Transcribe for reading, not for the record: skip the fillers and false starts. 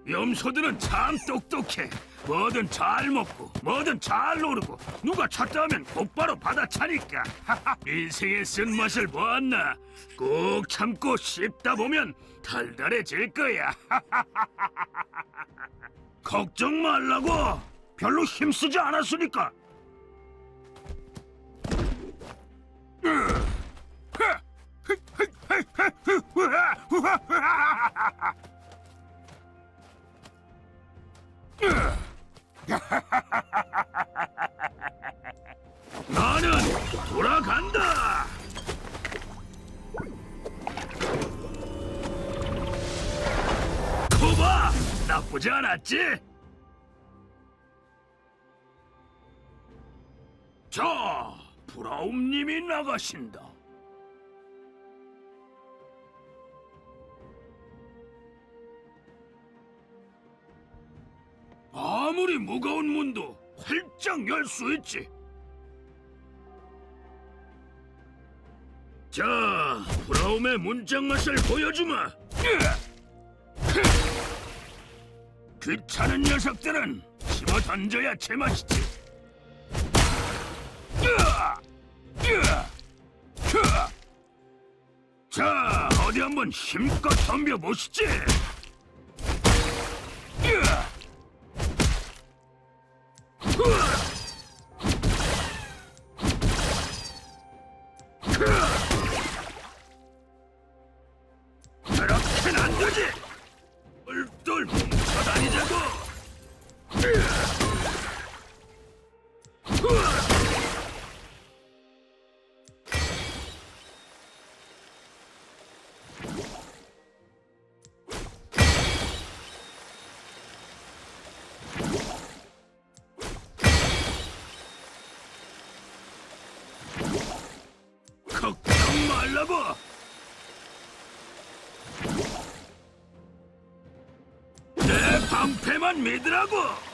염소들은 참 똑똑해. 뭐든 잘 먹고 뭐든 잘 노르고 누가 찾다 하면 곧바로 받아차니까. 인생의 쓴맛을 보았나? 꼭 참고 씹다 보면 달달해질 거야. 걱정 말라고. 별로 힘쓰지 않았으니까. 나는 돌아간다. 코바, 나쁘지 않았지? 자, 브라움님이 나가신다. 아무리 무거운 문도 활짝 열 수 있지. 자, 브라움의 문짝 맛을 보여주마. 귀찮은 녀석들은 집어 던져야 제맛이지. 자, 어디 한번 힘껏 덤벼보시지. 그렇게는 안 되지. 똘똘 뭉쳐 다니자고. 걱정 말라고. 내 방패만 믿으라고.